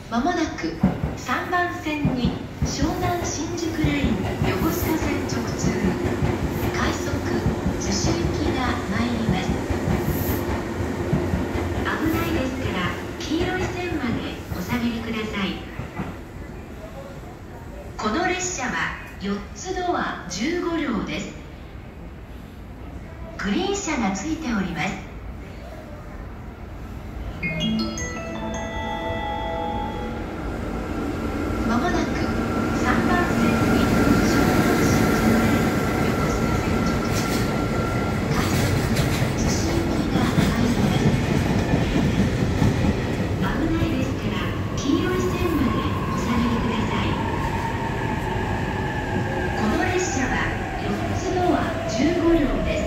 まもなく3番線に湘南新宿ライン横須賀線直通快速逗子行きが参ります。危ないですから黄色い線までお下がりください。この列車は4つドア15両です。グリーン車がついております。まもなく3番線に湘南新宿ライン横須賀線直通快速逗子行きが参ります。危ないですから黄色い線までお下がりください。この列車は4つドア15両です。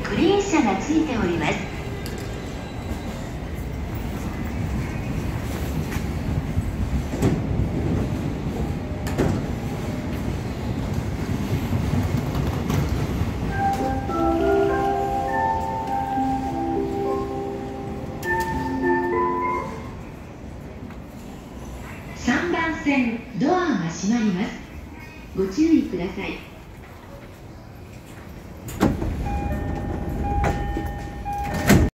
グリーン車がついております。3番線ドアが閉まります。ご注意ください。